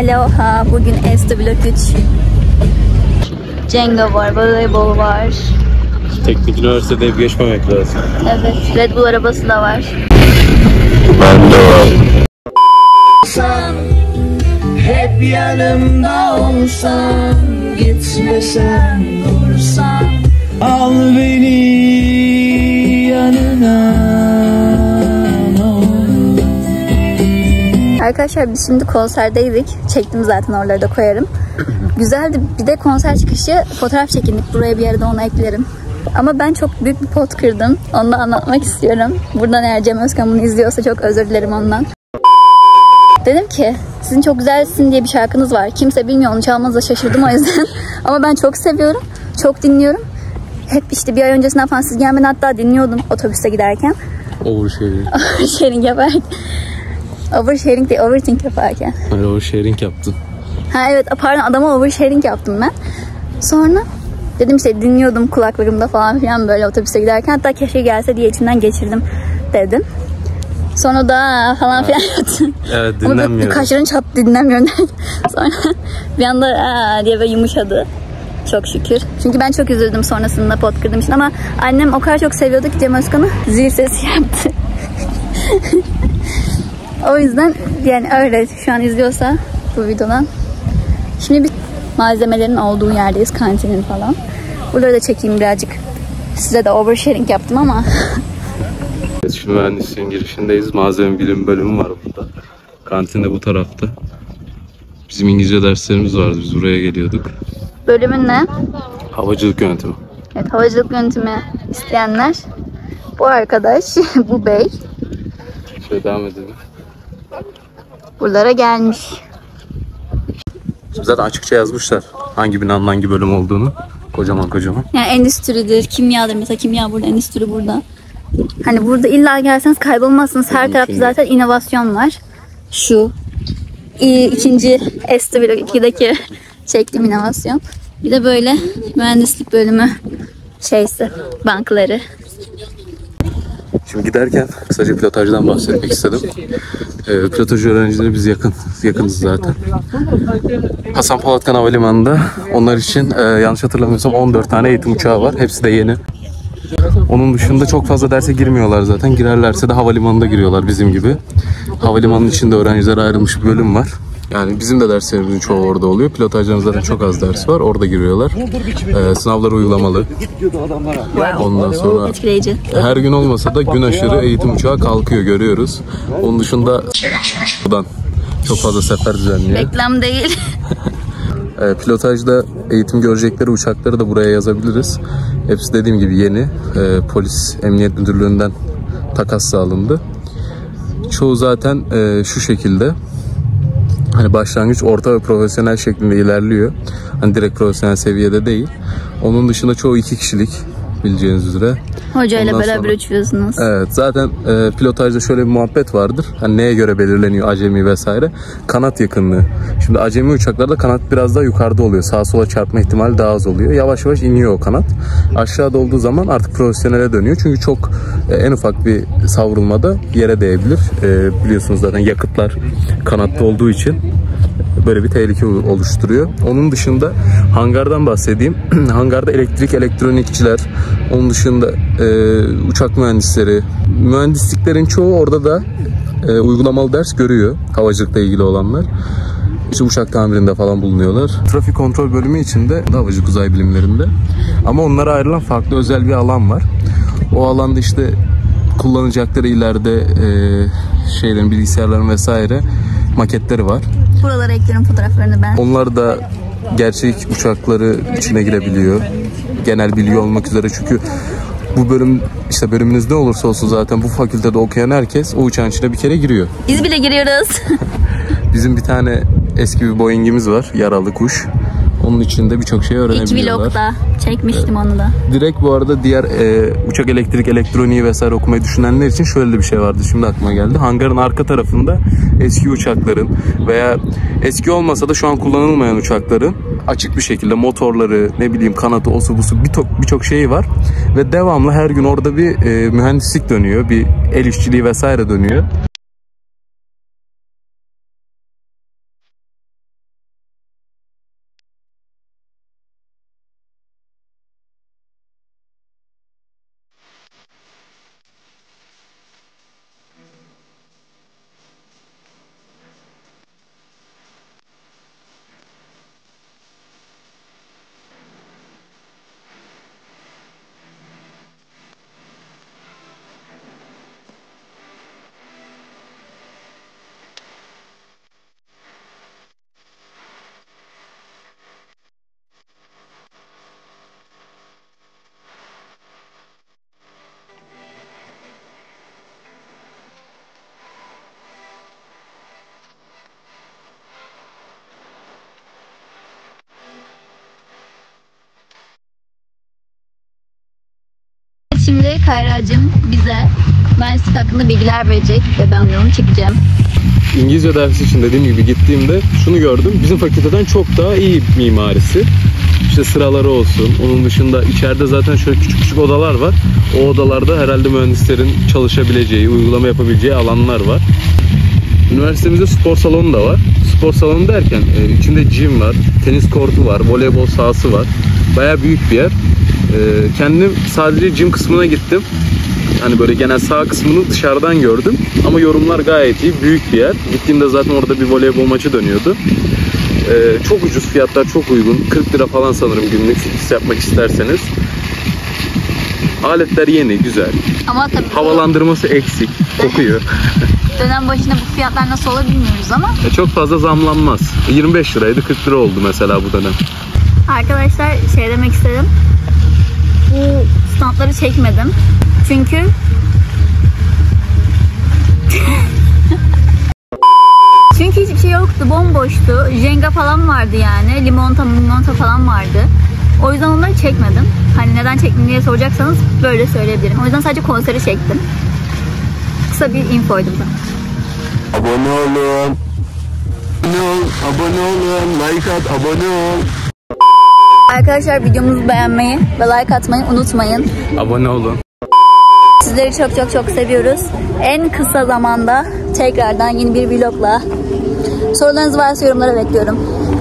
Aloha. Bugün Esto Blok 3. Jenga var, voleybol var. Teknik üniversitede hep geçmemek lazım. Evet, Red Bull arabası da var. Ben de var. Hep yanımda olsan, gitmesen dursan, al beni yanına. Arkadaşlar biz şimdi konserdeydik. Çektim zaten, oraları da koyarım. Güzeldi. Bir de konser çıkışı fotoğraf çekindik. Buraya bir yerde onu eklerim. Ama ben çok büyük bir pot kırdım. Onu da anlatmak istiyorum. Buradan eğer Cem Özkan bunu izliyorsa çok özür dilerim ondan. Dedim ki sizin çok güzelsin diye bir şarkınız var. Kimse bilmiyor, onu çalmanıza şaşırdım o yüzden. Ama ben çok seviyorum. Çok dinliyorum. Hep işte bir ay öncesinden falan siz gelmeden hatta dinliyordum otobüste giderken. Oversharing. Oversharing yaparken. Oversharing değil, overthink yaparken. Hayır, oversharing yaptın. Ha evet, pardon, adama oversharing yaptım ben. Sonra dedim işte dinliyordum kulaklarımda falan filan böyle otobüste giderken. Hatta keşke gelse diye içimden geçirdim dedim. Sonra da falan filan yaptım. Evet, dinlenmiyor. Kaşların çattı, dinlenmiyorum. Sonra bir anda diye böyle yumuşadı. Çok şükür. Çünkü ben çok üzüldüm sonrasında pot kırdığım için. Ama annem o kadar çok seviyordu ki Cem Özkan'ı, zil sesi yaptı. O yüzden yani öyle, şu an izliyorsa bu videodan. Şimdi bir malzemelerin olduğu yerdeyiz, kantinin falan. Buraları da çekeyim birazcık. Size de oversharing yaptım ama. Evet, şimdi mühendisliğin girişindeyiz. Malzeme bilim bölümü var burada. Kantin de bu tarafta. Bizim İngilizce derslerimiz vardı. Biz buraya geliyorduk. Bölümün ne? Havacılık yönetimi. Evet, havacılık yönetimi isteyenler. Bu arkadaş, bu bey. Şöyle devam edelim. Buralara gelmiş. Şimdi zaten açıkça yazmışlar hangi binanın hangi bölüm olduğunu. Kocaman kocaman. Yani endüstridir, kimyadır. Mesela kimya burada, endüstri burada. Hani burada illa gelseniz kaybolmazsınız. Her tarafta zaten inovasyon var. Şu ikinci Esto Blok 2'deki çektiğim inovasyon. Bir de böyle mühendislik bölümü şeysi, bankları. Şimdi giderken kısaca pilotajdan bahsetmek istedim. Pilotaj öğrencileri biz yakınız zaten. Hasan Polatkan Havalimanı'nda onlar için yanlış hatırlamıyorsam 14 tane eğitim uçağı var. Hepsi de yeni. Onun dışında çok fazla derse girmiyorlar zaten. Girerlerse de havalimanında giriyorlar bizim gibi. Havalimanının içinde öğrencilere ayrılmış bir bölüm var. Yani bizim de derslerimizin çoğu orada oluyor. Pilotajların zaten çok az ders var. Orada giriyorlar. Sınavlar uygulamalı. Ondan sonra Etkileyici. her gün olmasa da gün aşırı eğitim uçağı kalkıyor, görüyoruz. Onun dışında buradan çok fazla sefer düzenliyor. Reklam değil. Pilotajda eğitim görecekleri uçakları da buraya yazabiliriz. Hepsi dediğim gibi yeni. Polis Emniyet Müdürlüğü'nden takas sağlandı. Çoğu zaten şu şekilde. Hani başlangıç, orta ve profesyonel şeklinde ilerliyor. Hani direkt profesyonel seviyede değil. Onun dışında çoğu 2 kişilik bileceğiniz üzere. Hocayla beraber uçuyorsunuz. Evet, zaten pilotajda şöyle bir muhabbet vardır. Hani neye göre belirleniyor acemi vesaire? Kanat yakınlığı. Şimdi acemi uçaklarda kanat biraz daha yukarıda oluyor. Sağa sola çarpma ihtimali daha az oluyor. Yavaş yavaş iniyor o kanat. Aşağıda olduğu zaman artık profesyonele dönüyor. Çünkü çok en ufak bir savrulmada yere değebilir. Biliyorsunuz zaten yakıtlar kanatta olduğu için böyle bir tehlike oluşturuyor. Onun dışında hangardan bahsedeyim. Hangarda elektrik, elektronikçiler, onun dışında uçak mühendisleri, mühendisliklerin çoğu orada da uygulamalı ders görüyor. Havacılıkla ilgili olanlar. İşte uçak tamirinde falan bulunuyorlar. Trafik kontrol bölümü içinde havacılık uzay bilimlerinde. Ama onlara ayrılan farklı özel bir alan var. O alanda işte kullanacakları ileride şeylerin, bilgisayarların vesaire maketleri var. Buralara ekliyorum fotoğraflarını ben. Onlar da gerçek uçakları içine girebiliyor. Genel bilgi olmak üzere, çünkü bu bölüm, işte bölümünüz ne olursa olsun zaten bu fakültede okuyan herkes o uçağın içine bir kere giriyor. Biz bile giriyoruz. Bizim bir tane eski bir Boeing'imiz var, yaralı kuş. Onun içinde birçok şey öğrenebiliyorlar. İlk vlogda çekmiştim onu da. Direkt bu arada diğer uçak elektrik, elektroniği vesaire okumayı düşünenler için şöyle bir şey vardı. Şimdi aklıma geldi. Hangarın arka tarafında eski uçakların veya eski olmasa da şu an kullanılmayan uçakların açık bir şekilde motorları, ne bileyim kanatı, osu busu birçok şeyi var. Ve devamlı her gün orada bir mühendislik dönüyor. Bir el işçiliği vesaire dönüyor. Kayra'cığım bize mühendislik hakkında bilgiler verecek ve ben onu çekeceğim. İngilizce dersi için dediğim gibi gittiğimde şunu gördüm. Bizim fakülteden çok daha iyi mimarisi. İşte sıraları olsun. Onun dışında içeride zaten şöyle küçük küçük odalar var. O odalarda herhalde mühendislerin çalışabileceği, uygulama yapabileceği alanlar var. Üniversitemizde spor salonu da var. Spor salonu derken içinde gym var, tenis kortu var, voleybol sahası var. Bayağı büyük bir yer. Kendim sadece gym kısmına gittim. Hani böyle genel sağ kısmını dışarıdan gördüm. Ama yorumlar gayet iyi. Büyük bir yer. Gittiğimde zaten orada bir voleybol maçı dönüyordu. Çok ucuz fiyatlar, çok uygun. 40 lira falan sanırım günlük fitness yapmak isterseniz. Aletler yeni, güzel. Ama tabii havalandırması eksik, kokuyor. Dönem başına bu fiyatlar nasıl olur bilmiyoruz ama. Çok fazla zamlanmaz. 25 liraydı, 40 lira oldu mesela bu dönem. Arkadaşlar şey demek istedim. Bu standları çekmedim. Çünkü hiçbir şey yoktu, bomboştu. Jenga falan vardı yani. Limonata falan vardı. O yüzden onları çekmedim. Hani neden çektim diye soracaksanız böyle söyleyebilirim. O yüzden sadece konseri çektim. Kısa bir infoydu bu. Abone olun. Abone olun. Like at, abone ol. Arkadaşlar videomuzu beğenmeyi ve like atmayı unutmayın. Abone olun. Sizleri çok seviyoruz. En kısa zamanda tekrardan yeni bir vlogla. Sorularınız varsa yorumlara bekliyorum.